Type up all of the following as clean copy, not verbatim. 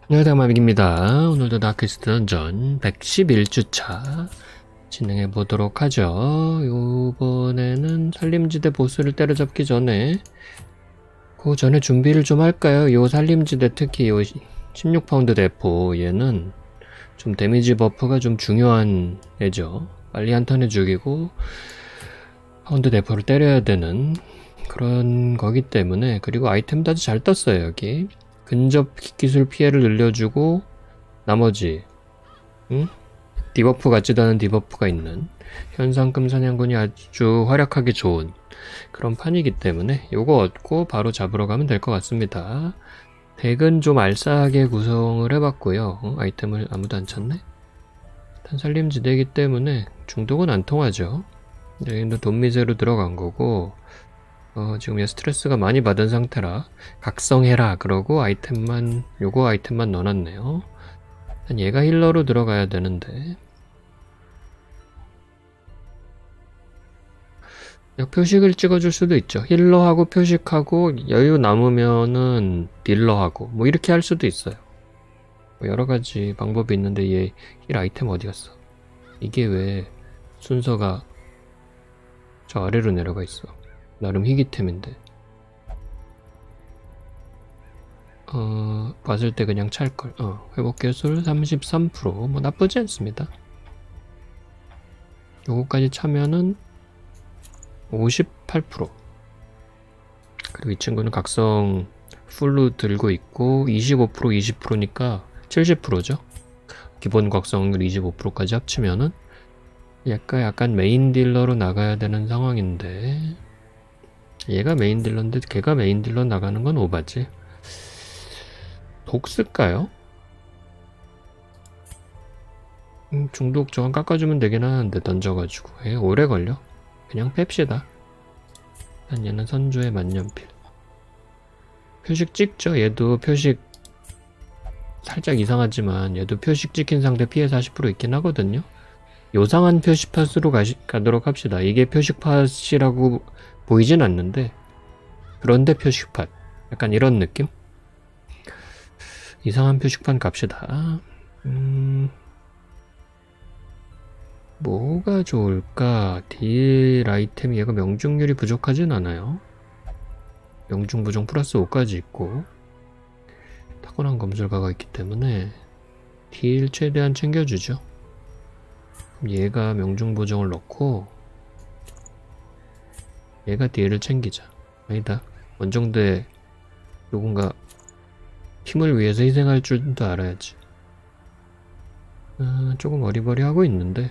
안녕하세요, 마빅입니다. 오늘도 다크스트 던전 111주차 진행해 보도록 하죠. 요번에는 산림지대 보스를 때려잡기 전에 그 전에 준비를 좀 할까요? 요 산림지대 특히 요 16파운드 대포 얘는 좀 데미지 버프가 좀 중요한 애죠. 빨리 한 턴에 죽이고 파운드 대포를 때려야 되는 그런 거기 때문에. 그리고 아이템도 아주 잘 떴어요. 여기 근접 기술 피해를 늘려주고 나머지 디버프 같지도 않은 디버프가 있는 현상금 사냥꾼이 아주 활약하기 좋은 그런 판이기 때문에 요거 얻고 바로 잡으러 가면 될 것 같습니다. 덱은 좀 알싸하게 구성을 해봤고요. 아이템을 아무도 안 찾네? 탄살림지대이기 때문에 중독은 안 통하죠. 여기는 돈 미세로 들어간 거고 지금 얘 스트레스가 많이 받은 상태라 각성해라 그러고 아이템만 요거 아이템만 넣어놨네요. 일단 얘가 힐러로 들어가야 되는데 표식을 찍어줄 수도 있죠. 힐러하고 표식하고 여유 남으면은 딜러하고 뭐 이렇게 할 수도 있어요. 뭐 여러가지 방법이 있는데 얘 힐 아이템 어디 갔어? 이게 왜 순서가 저 아래로 내려가 있어? 나름 희귀템인데 봤을 때 그냥 찰걸. 회복계술 33%. 뭐 나쁘지 않습니다. 요거까지 차면은 58%. 그리고 이 친구는 각성 풀로 들고 있고 25% 20%니까 70%죠. 기본 각성률 25%까지 합치면은 약간 메인 딜러로 나가야 되는 상황인데 얘가 메인 딜러인데 걔가 메인 딜러 나가는 건 오바지. 독 쓸까요? 중독 저항 깎아주면 되긴 하는데 던져가지고 오래 걸려. 그냥 뺍시다. 일단 얘는 선조의 만년필. 표식 찍죠. 얘도 표식 살짝 이상하지만 얘도 표식 찍힌 상대 피해 40% 있긴 하거든요. 요상한 표식팟으로 가도록 합시다. 이게 표식팟이라고 보이진 않는데 그런데 표식팟 약간 이런 느낌? 이상한 표식판 갑시다. 뭐가 좋을까? 딜 아이템 얘가 명중률이 부족하진 않아요. 명중 부종 플러스 5까지 있고 타고난 검술가가 있기 때문에 딜 최대한 챙겨주죠. 그럼 얘가 명중 보정을 넣고 얘가 딜을 챙기자. 아니다. 원정대 누군가 팀을 위해서 희생할 줄도 알아야지. 조금 어리버리하고 있는데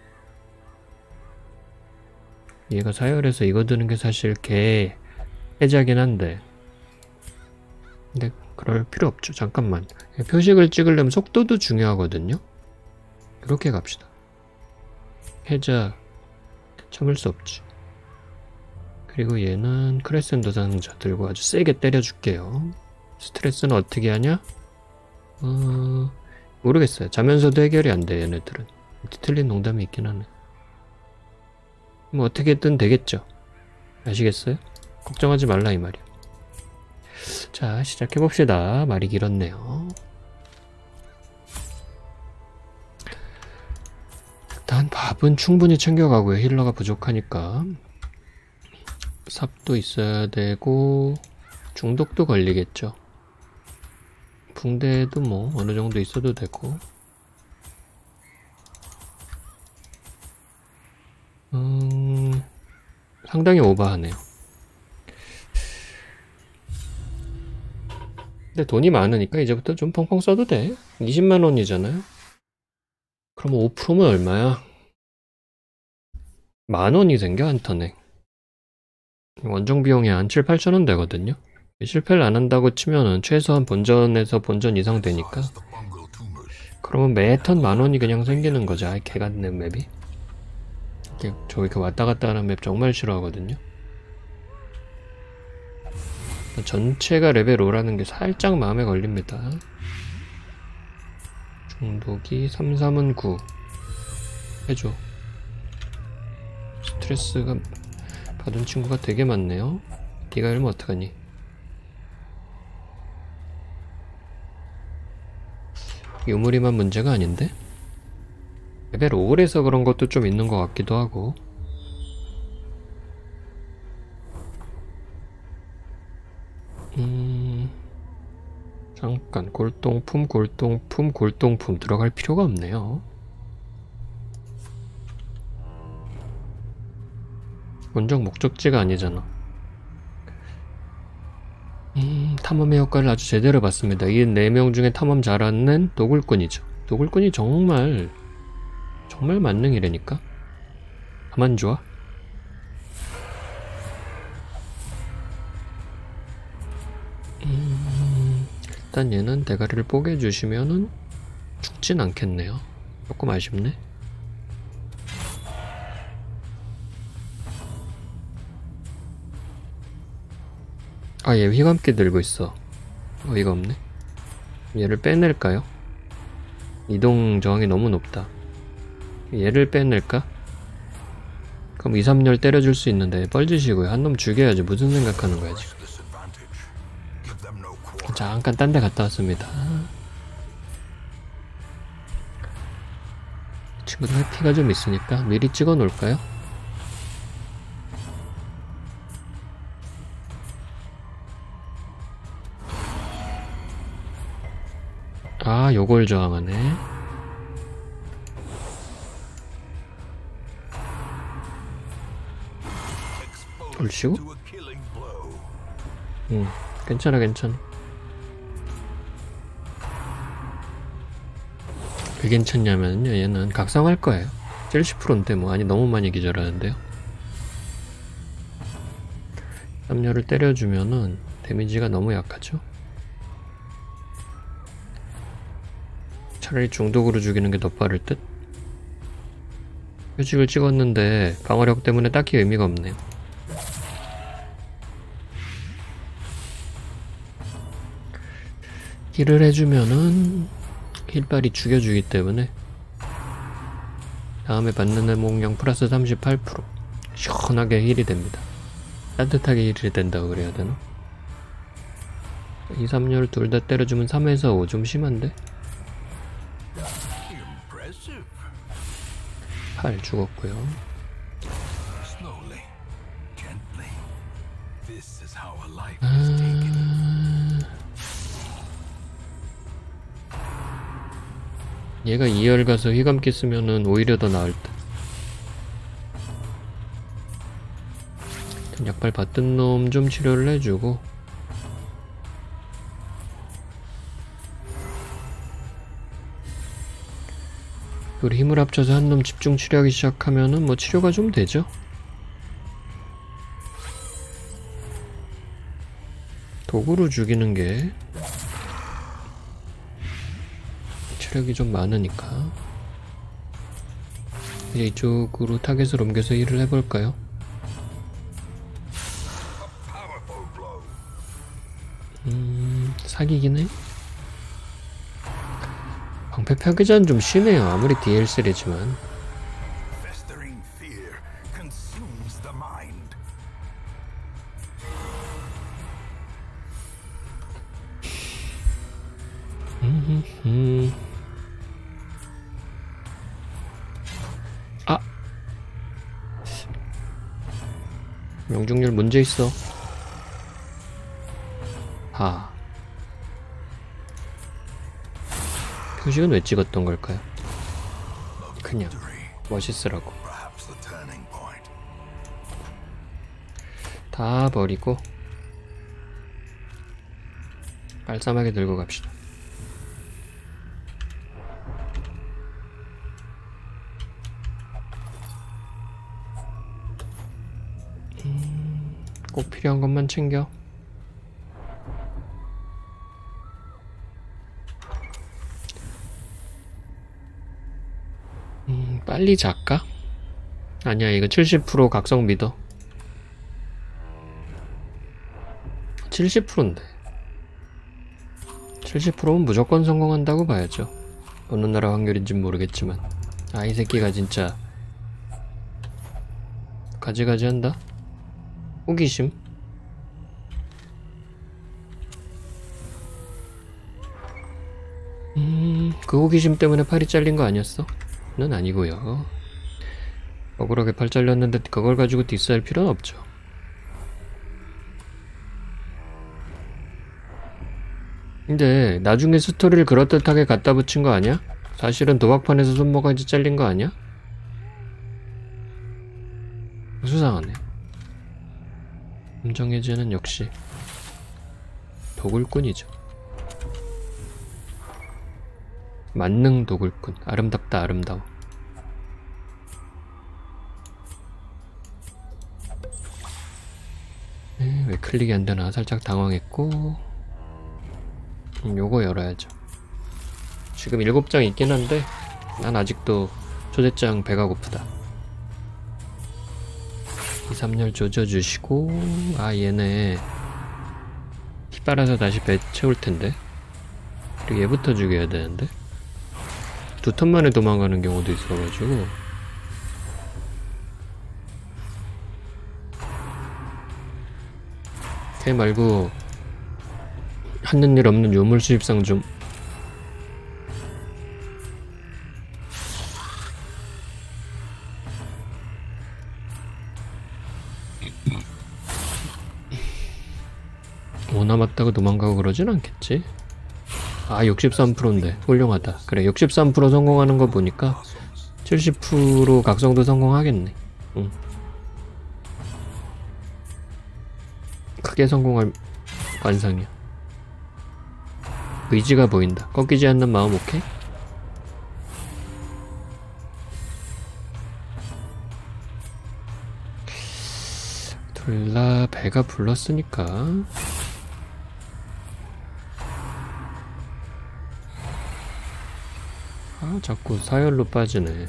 얘가 사열해서 이거 드는 게 사실 개 해자긴 한데 근데 그럴 필요 없죠. 잠깐만. 표식을 찍으려면 속도도 중요하거든요. 이렇게 갑시다. 해자 참을 수 없지. 그리고 얘는 크레센더 상자 들고 아주 세게 때려줄게요. 스트레스는 어떻게 하냐? 모르겠어요. 자면서도 해결이 안 돼, 얘네들은. 틀린 농담이 있긴 하네. 뭐 어떻게든 되겠죠. 아시겠어요? 걱정하지 말라 이 말이야. 자, 시작해봅시다. 말이 길었네요. 일단 밥은 충분히 챙겨가고요. 힐러가 부족하니까. 삽도 있어야 되고 중독도 걸리겠죠. 붕대도 뭐 어느 정도 있어도 되고. 상당히 오버하네요. 근데 돈이 많으니까 이제부터 좀 펑펑 써도 돼. 20만원이잖아요. 그럼 5%면 얼마야? 만원이 생겨 한 턴에. 원정 비용이 한 7, 8천원 되거든요. 실패를 안 한다고 치면은 최소한 본전에서 본전 이상 되니까 그러면 매 턴 만원이 그냥 생기는 거죠. 아이 개같네 맵이. 저 이렇게 왔다 갔다 하는 맵 정말 싫어하거든요. 전체가 레벨 5라는 게 살짝 마음에 걸립니다. 중독이 3, 3은 9 해줘. 스트레스가 받은 친구가 되게 많네요. 네가 이러면 어떡하니? 유물이만 문제가 아닌데? 레벨 5래서 그런 것도 좀 있는 것 같기도 하고. 잠깐 골동품 들어갈 필요가 없네요. 본적 목적지가 아니잖아. 탐험의 효과를 아주 제대로 봤습니다. 이 4명 중에 탐험 잘하는 도굴꾼이죠. 도굴꾼이 정말 만능이라니까. 가만 좋아. 일단 얘는 대가리를 뽀개주시면은 죽진 않겠네요. 조금 아쉽네. 아, 얘 휘감기 들고 있어. 어이가 없네. 얘를 빼낼까요? 이동 저항이 너무 높다. 얘를 빼낼까? 그럼 2, 3열 때려줄 수 있는데 뻘짓이고요. 한 놈 죽여야지. 무슨 생각하는 거야 지금. 잠깐 딴 데 갔다 왔습니다. 친구도 회피가 좀 있으니까 미리 찍어 놓을까요? 아, 요걸 저항하네. 얼씨구? 괜찮아. 왜 괜찮냐면요, 얘는 각성할 거예요. 70%인데 뭐. 아니, 너무 많이 기절하는데요. 3열을 때려주면은 데미지가 너무 약하죠. 차라리 중독으로 죽이는 게 더 빠를 듯? 표식을 찍었는데 방어력 때문에 딱히 의미가 없네요. 힐을 해주면은 힐빨이 죽여주기 때문에 다음에 받는 회복량 플러스 38% 시원하게 힐이 됩니다. 따뜻하게 힐이 된다고 그래야 되나? 2, 3열 둘 다 때려주면 3에서 5 좀 심한데? 8 죽었고요. 얘가 2열 가서 휘감기 쓰면은 오히려 더 나을 듯. 일단 약발 받던 놈 좀 치료를 해주고, 우리 힘을 합쳐서 한 놈 집중 치료하기 시작하면은 뭐 치료가 좀 되죠? 도구로 죽이는 게 체력이 좀 많으니까 이제 이쪽으로 타겟을 옮겨서 일을 해볼까요? 사기긴 해? 방패 파괴자는 좀 심해요. 아무리 DLC래지만. 아! 명중률 문제 있어. 아. 표식은 왜 찍었던 걸까요? 그냥 멋있으라고. 다 버리고 깔쌈하게 들고 갑시다. 꼭 필요한 것만 챙겨. 빨리 작가? 아니야, 이거 70% 각성 믿어. 70%인데 70%면 무조건 성공한다고 봐야죠. 어느 나라 확률인진 모르겠지만. 아, 이 새끼가 진짜 가지가지 한다? 호기심? 그 호기심 때문에 팔이 잘린 거 아니었어? 는 아니고요. 억울하게 팔 잘렸는데 그걸 가지고 디스할 필요는 없죠. 근데 나중에 스토리를 그럴듯하게 갖다 붙인 거 아니야? 사실은 도박판에서 손모가지 잘린 거 아니야? 수상하네. 음정해제는 역시 도굴꾼이죠. 만능 도굴꾼. 아름답다 아름다워. 왜 클릭이 안되나 살짝 당황했고, 요거 열어야죠. 지금 7장 있긴 한데 난 아직도 초대장 배가 고프다. 2, 3열 조져주시고, 아 얘네 피 빨아서 다시 배 채울텐데. 그리고 얘부터 죽여야 되는데 두 턴 만에 도망가는 경우도 있어가지고. 걔 말고 하는 일 없는 유물 수입상 좀. 뭐 남았다고 도망가고 그러진 않겠지? 아 63%인데 훌륭하다. 그래 63% 성공하는 거 보니까 70% 각성도 성공하겠네. 응. 크게 성공할 관상이야. 의지가 보인다. 꺾이지 않는 마음. 오케이? 둘 다 배가 불렀으니까. 아 자꾸 사열로 빠지네.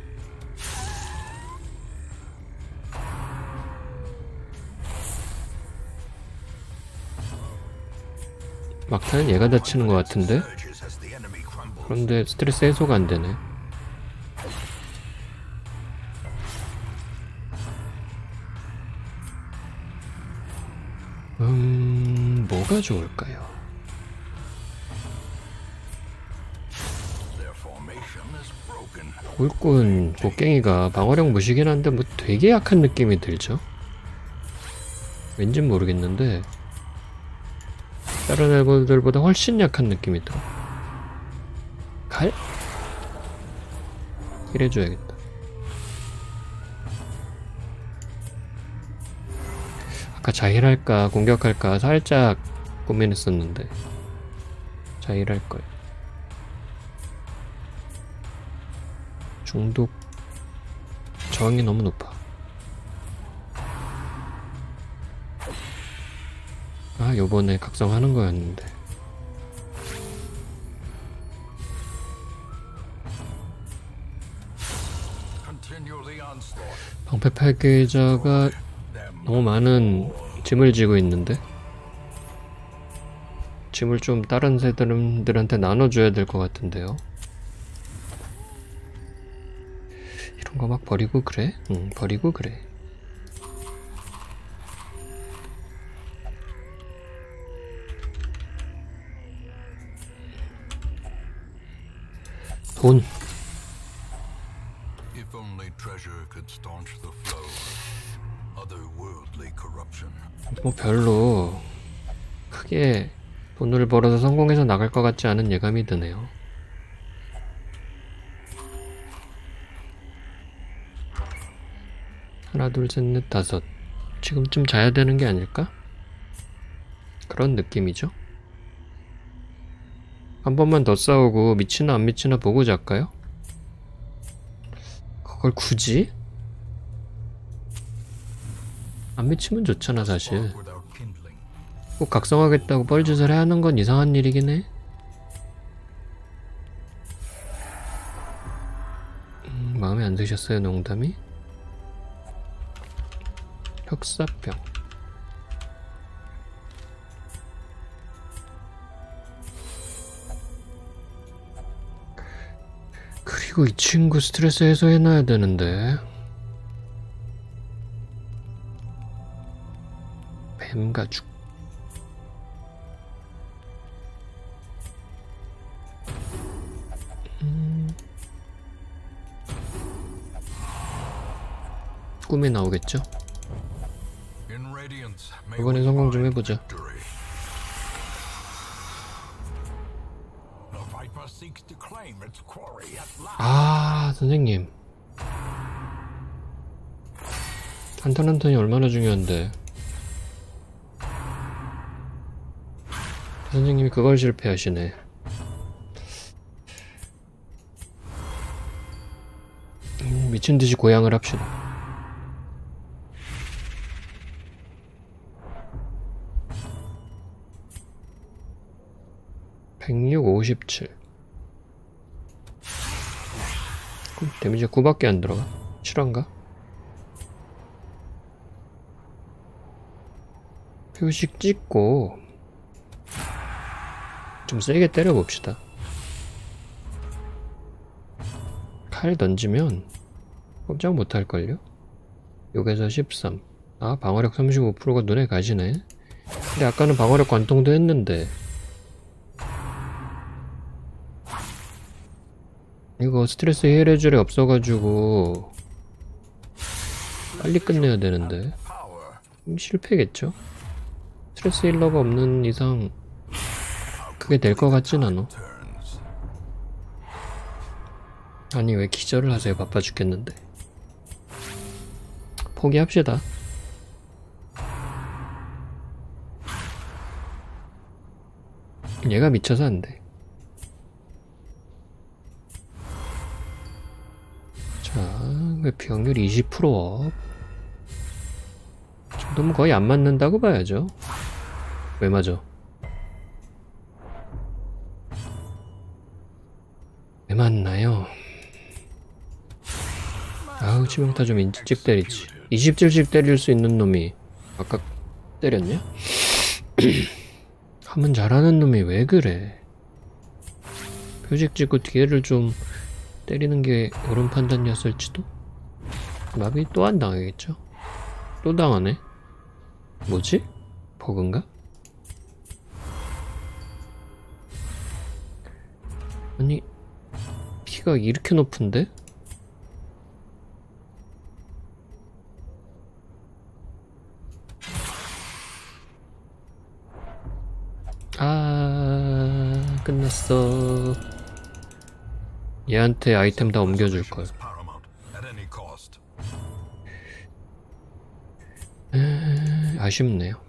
막타는 얘가 다치는 것 같은데? 그런데 스트레스 해소가 안 되네. 뭐가 좋을까요? 꿀꾼 곡괭이가 방어력 무시긴 한데 뭐 되게 약한 느낌이 들죠? 왠진 모르겠는데 다른 애들보다 훨씬 약한 느낌이 들어. 갈? 이래줘야겠다. 아까 자힐할까 공격할까 살짝 고민했었는데 자힐할 거야. 중독 저항이 너무 높아. 아 요번에 각성하는 거였는데. 방패 패계자가 너무 많은 짐을 지고 있는데 짐을 좀 다른 새들한테 나눠줘야 될 것 같은데요. 이런 거 막 버리고 그래? 응 버리고 그래. 돈. 뭐 별로 크게 돈을 벌어서 성공해서 나갈 것 같지 않은 예감이 드네요. 하나 둘 셋 넷 다섯. 지금쯤 자야 되는 게 아닐까? 그런 느낌이죠. 한 번만 더 싸우고 미치나 안 미치나 보고 잘까요? 그걸 굳이? 안 미치면 좋잖아 사실. 꼭 각성하겠다고 뻘짓을 해야 하는 건 이상한 일이긴 해. 마음에 안 드셨어요 농담이? 혁사병. 그리고 이 친구 스트레스 해소해놔야 되는데. 뱀가죽. 꿈에 나오겠죠? 이번엔 성공 좀 해보자. 아, 선생님. 한 턴 한 턴이 얼마나 중요한데. 선생님이 그걸 실패하시네. 미친듯이 고양을 합시다. 106, 57. 데미지가 9밖에 안 들어가. 실화인가? 표식 찍고 좀 세게 때려봅시다. 칼 던지면 꼼짝 못할걸요? 6에서 13. 아, 방어력 35%가 눈에 가시네. 근데 아까는 방어력 관통도 했는데 이거 스트레스 해결해줄이 없어가지고 빨리 끝내야 되는데 실패겠죠? 스트레스 힐러가 없는 이상 그게 될 것 같진 않아. 아니 왜 기절을 하세요? 바빠 죽겠는데. 포기합시다. 얘가 미쳐서 안 돼. 자, 회피확률 20% 정도면 거의 안 맞는다고 봐야죠. 왜 맞아? 왜 맞나요? 아우, 치명타 좀 일찍 때리지. 27씩 때릴 수 있는 놈이 아까 때렸냐? 하면 잘하는 놈이 왜 그래? 표식 찍고 뒤에를 좀 때리는 게 옳은 판단이었을지도? 마비 또 안 당하겠죠? 또 당하네? 뭐지? 버그인가? 아니 피가 이렇게 높은데? 아, 끝났어. 얘한테 아이템 다 옮겨줄걸. 아쉽네요.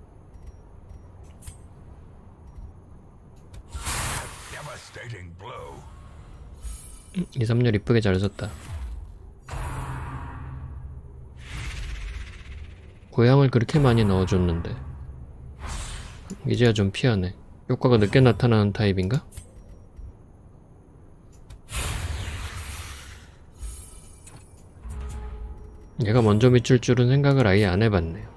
2, 3열 이쁘게 잘 썼다. 고양을 그렇게 많이 넣어줬는데 이제야 좀 피하네. 효과가 늦게 나타나는 타입인가? 얘가 먼저 미칠 줄은 생각을 아예 안 해봤네요.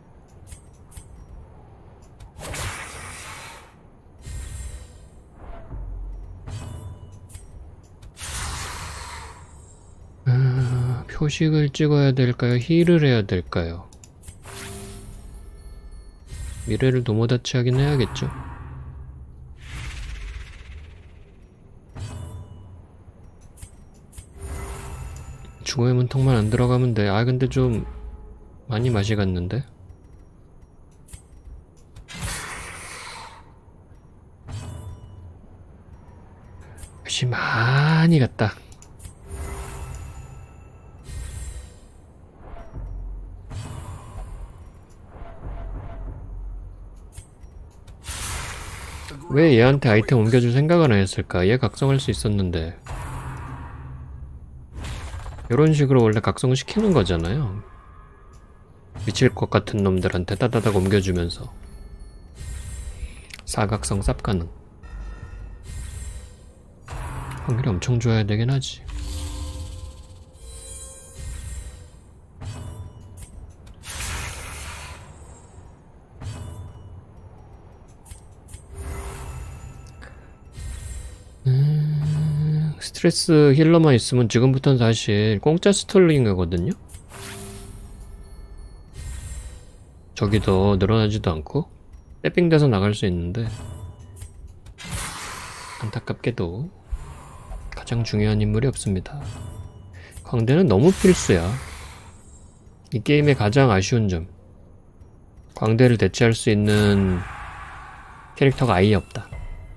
표식을 찍어야 될까요? 힐을 해야 될까요? 미래를 도모다치 하긴 해야겠죠. 죽음의 문턱만 안 들어가면 돼. 아 근데 좀 많이 맛이 갔는데? 맛이 많이 갔다. 왜 얘한테 아이템 옮겨줄 생각을 안 했을까? 얘 각성할 수 있었는데. 이런 식으로 원래 각성을 시키는 거잖아요. 미칠 것 같은 놈들한테 따다닥 옮겨주면서 사각성 쌉 가능. 확률이 엄청 좋아야 되긴 하지. 스트레스 힐러만 있으면 지금부터는 사실 공짜 스톨링 하거든요? 적이 더 늘어나지도 않고 떼빙돼서 나갈 수 있는데 안타깝게도 가장 중요한 인물이 없습니다. 광대는 너무 필수야. 이 게임의 가장 아쉬운 점, 광대를 대체할 수 있는 캐릭터가 아예 없다.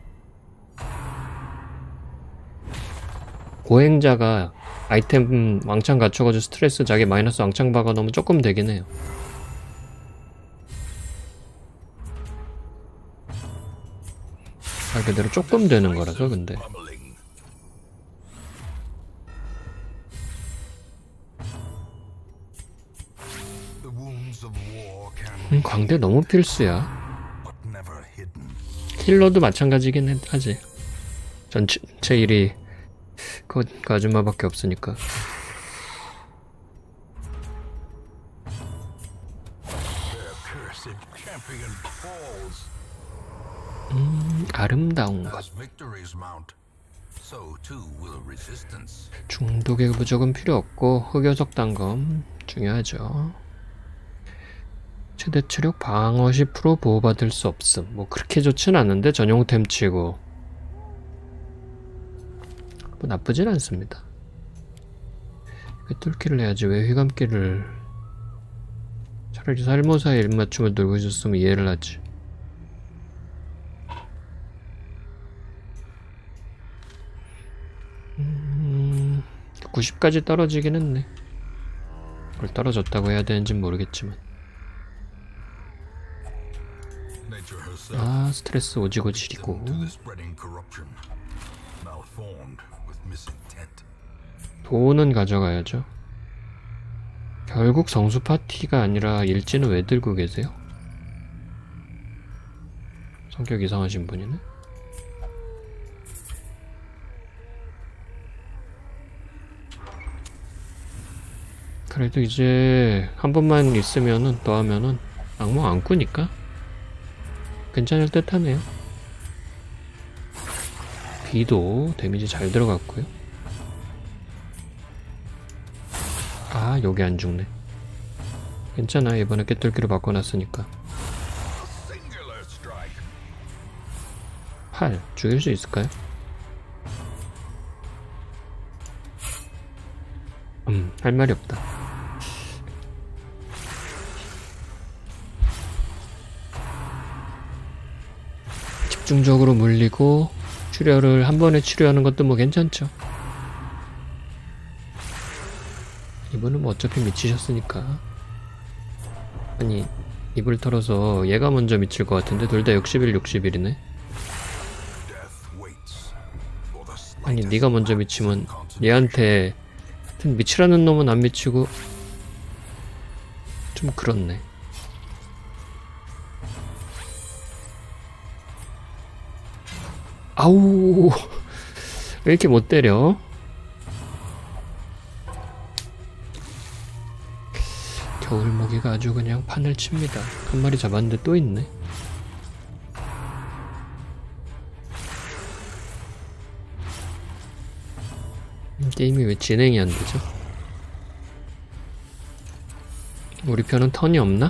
고행자가 아이템 왕창 갖춰가지고 스트레스 자기 마이너스 왕창 박아놓으면 조금 되긴 해요. 말 그대로 조금 되는 거라서. 근데 광대 너무 필수야. 힐러도 마찬가지긴 하지. 전체 1위 그 아줌마밖에 없으니까. 아름다운 것. 중독의 부적은 필요 없고 흑요석 단검 중요하죠. 최대 체력 방어 10% 보호받을 수 없음. 뭐 그렇게 좋진 않은데 전용템 치고 뭐 나쁘진 않습니다. 뚫기를 해야지 왜 휘감기를. 차라리 살모사의 일맞춤을 들고 있었으면 이해를 하지. 90까지 떨어지긴 했네. 그걸 떨어졌다고 해야 되는지는 모르겠지만. 아, 스트레스 오지고 지리고. 돈은 가져가야죠. 결국 성수 파티가 아니라 일지는 왜 들고 계세요? 성격 이상하신 분이네. 그래도 이제 한 번만 있으면은 더 하면은 악몽 안 꾸니까 괜찮을 듯 하네요. 비도 데미지 잘 들어갔고요. 아, 여기 안 죽네. 괜찮아. 이번에 깨뚫기로 바꿔놨으니까. 8 죽일 수 있을까요? 할 말이 없다. 집중적으로 물리고 출혈을 한 번에 치료하는 것도 뭐 괜찮죠. 이분은 뭐 어차피 미치셨으니까. 아니, 입을 털어서 얘가 먼저 미칠 것 같은데 둘 다 61, 61이네. 아니, 네가 먼저 미치면 얘한테 하여튼 미치라는 놈은 안 미치고 좀 그렇네. 아우, 왜 이렇게 못 때려? 겨울모기가 아주 그냥 판을 칩니다. 한 마리 잡았는데 또 있네. 게임이 왜 진행이 안 되죠? 우리 편은 턴이 없나?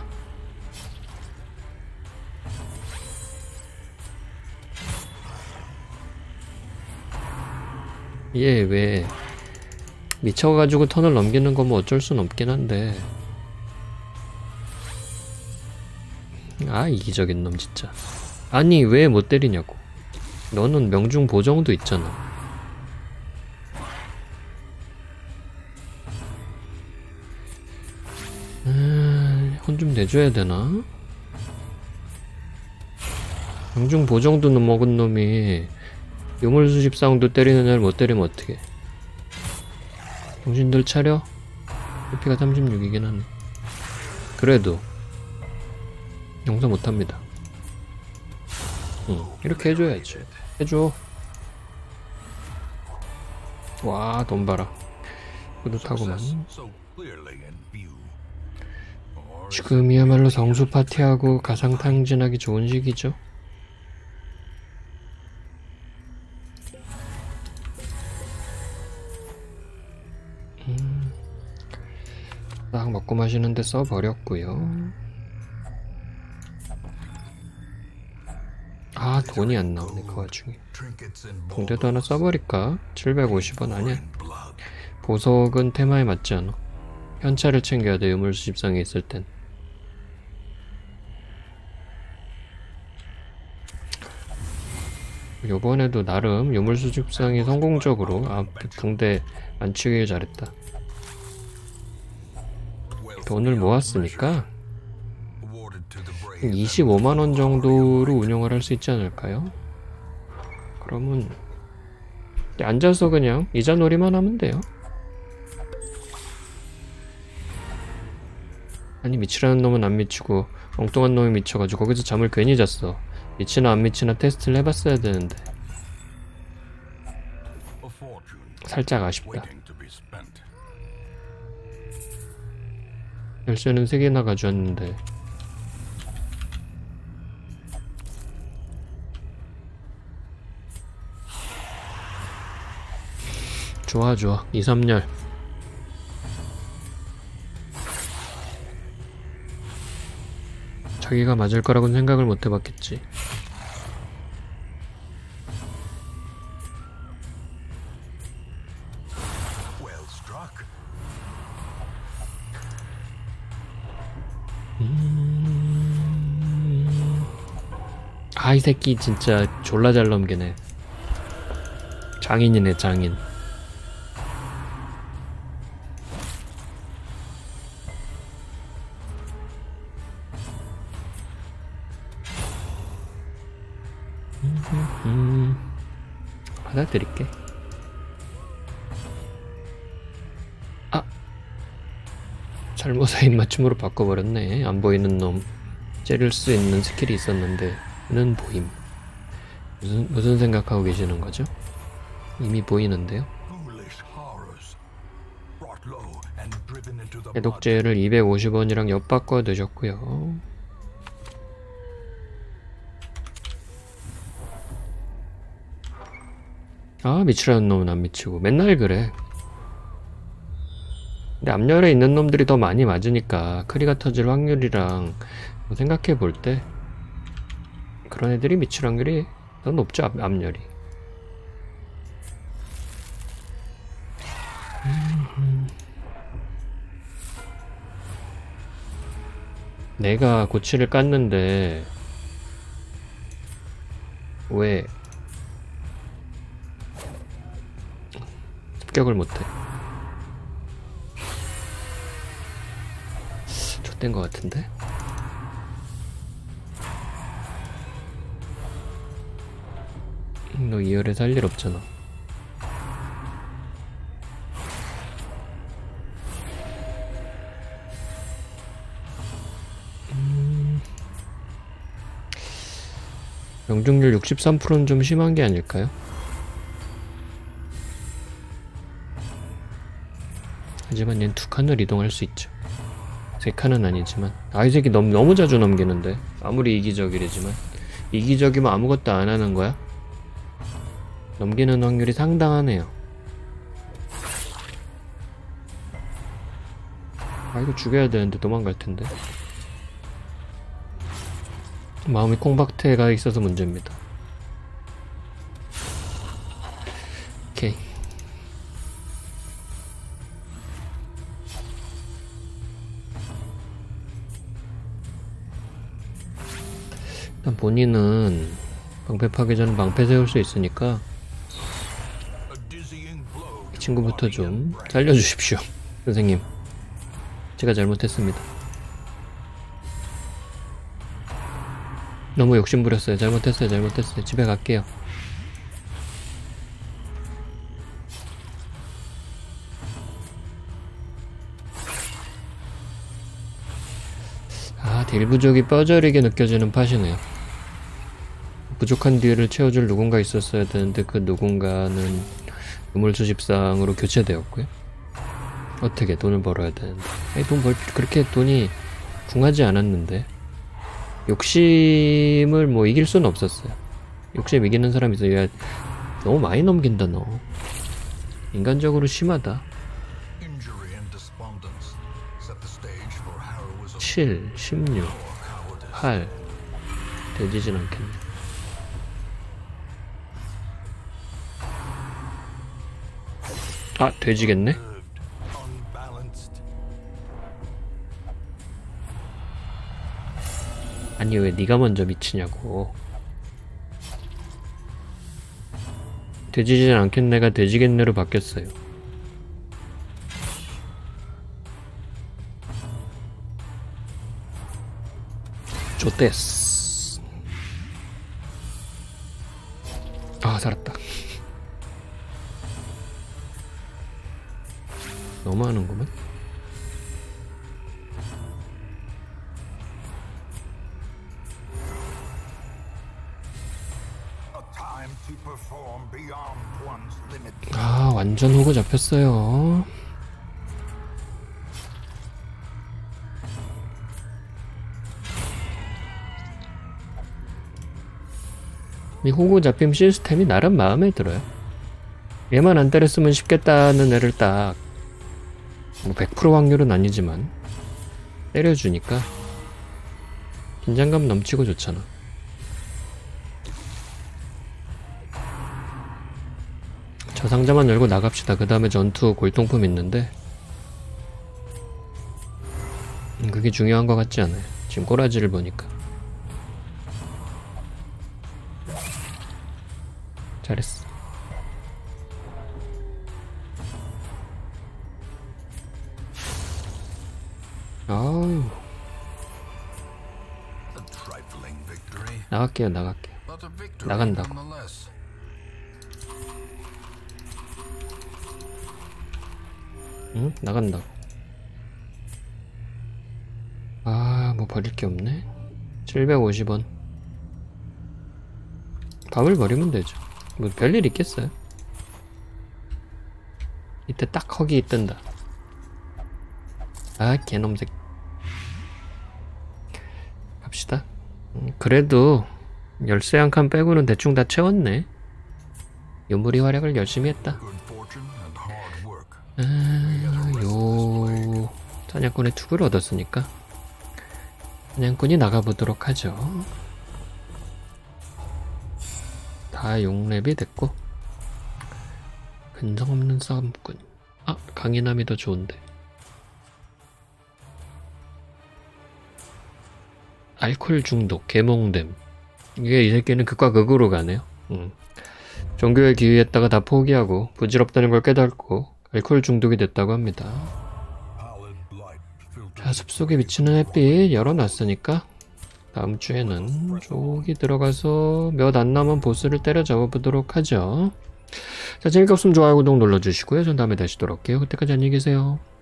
얘 왜 미쳐가지고 턴을 넘기는 거 뭐 어쩔 순 없긴 한데. 아, 이기적인 놈 진짜. 아니, 왜 못 때리냐고. 너는 명중 보정도 있잖아. 혼 좀 내줘야 되나? 명중 보정도 먹은 놈이 유물수집 싸움도 때리는 애를 못 때리면 어떡해. 정신들 차려? LP가 36이긴 하네. 그래도 용서 못합니다. 이렇게 해줘야지. 해줘. 와, 돈 봐라. 뿌듯하구만. 지금이야말로 성수 파티하고 가상탕진하기 좋은 시기죠. 딱 먹고 마시는데 써버렸고요. 아, 돈이 안 나오네 그 와중에. 붕대도 하나 써버릴까? 750원 아니야. 보석은 테마에 맞지 않아. 현찰을 챙겨야 돼, 유물수집상에 있을 땐. 요번에도 나름 유물수집상이 성공적으로 붕대 안 치길 잘했다. 돈을 모았으니까 25만원 정도로 운영을 할 수 있지 않을까요? 그러면 앉아서 그냥 이자놀이만 하면 돼요. 아니, 미치라는 놈은 안 미치고 엉뚱한 놈이 미쳐가지고 거기서 잠을 괜히 잤어. 미치나 안 미치나 테스트를 해봤어야 되는데. 살짝 아쉽다. 열쇠는 3개나 가져왔는데. 좋아 2, 3열. 자기가 맞을 거라고는 생각을 못 해봤겠지. 이 새끼 진짜 졸라 잘 넘기네. 장인이네, 장인. 받아드릴게. 잘못해 입맞춤으로 바꿔버렸네. 안 보이는 놈 째릴 수 있는 스킬이 있었는데 는 보임. 무슨 생각하고 계시는 거죠? 이미 보이는데요. 해독제를 250원이랑 엿바꿔 드셨고요. 미치라는 놈은 안 미치고 맨날 그래. 근데 앞열에 있는 놈들이 더 많이 맞으니까 크리가 터질 확률이랑 생각해 볼 때 그런 애들이 미칠 확률이 더 높죠. 앞열이. 내가 고치를 깠는데 왜 습격을 못해? 좆된 것 같은데? 너 2열에서 할 일 없잖아. 명중률 63%는 좀 심한 게 아닐까요? 하지만 얘는 2칸을 이동할 수 있죠. 3칸은 아니지만. 이 새끼 너무 자주 넘기는데. 아무리 이기적이래지만. 이기적이면 아무것도 안 하는 거야? 넘기는 확률이 상당하네요. 이거 죽여야 되는데 도망갈 텐데. 마음이 콩박태가 있어서 문제입니다. 오케이. 일단 본인은 방패 파기 전에 방패 세울 수 있으니까 이 친구부터 좀 살려주십시오. 선생님, 제가 잘못했습니다. 너무 욕심부렸어요. 잘못했어요. 집에 갈게요. 딜 부족이 뼈저리게 느껴지는 팟이네요. 부족한 딜을 채워줄 누군가 있었어야 되는데 그 누군가는 유물수집상으로 교체되었고요. 어떻게 돈을 벌어야 되는데. 그렇게 돈이 궁하지 않았는데. 욕심을 뭐 이길 수는 없었어요. 욕심 이기는 사람이 있어. 야, 너무 많이 넘긴다 너. 인간적으로 심하다. 7, 16, 8 되지진 않겠네. 되지겠네? 아니 왜 네가 먼저 미치냐고. 돼지진 않겠네가 돼지겠네로 바뀌었어요. 좋댔어. 아 살았다. 너무하는구만. 아 완전 호구 잡혔어요. 이 호구 잡힘 시스템이 나름 마음에 들어요. 얘만 안 때렸으면 쉽겠다는 애를 딱 뭐 100% 확률은 아니지만 때려주니까 긴장감 넘치고 좋잖아. 저 상자만 열고 나갑시다. 그 다음에 전투 골동품 있는데 그게 중요한 것 같지 않아요. 지금 꼬라지를 보니까. 잘했어. 아우. 나갈게요. 나간다고. 응? 나간다고. 아, 뭐 버릴 게 없네. 750원. 밥을 버리면 되죠. 뭐 별일 있겠어요? 이때 딱 허기 뜬다. 아, 개놈색. 갑시다. 그래도 열쇠 한 칸 빼고는 대충 다 채웠네. 유물이 활약을 열심히 했다. 요 사냥꾼의 툭을 얻었으니까 사냥꾼이 나가보도록 하죠. 다 6렙이 됐고 근성 없는 싸움꾼. 아, 강인함이 더 좋은데. 알코올 중독, 개몽됨. 이게 이 새끼는 극과 극으로 가네요. 종교의 기회에다가 다 포기하고 부질없다는 걸 깨닫고 알코올 중독이 됐다고 합니다. 자, 숲속에 비치는 햇빛 열어놨으니까 다음 주에는 저기 들어가서 몇 안 남은 보스를 때려잡아 보도록 하죠. 자, 재미가 없으면 좋아요, 구독 눌러주시고요. 전 다음에 다시 돌아올게요. 그때까지 안녕히 계세요.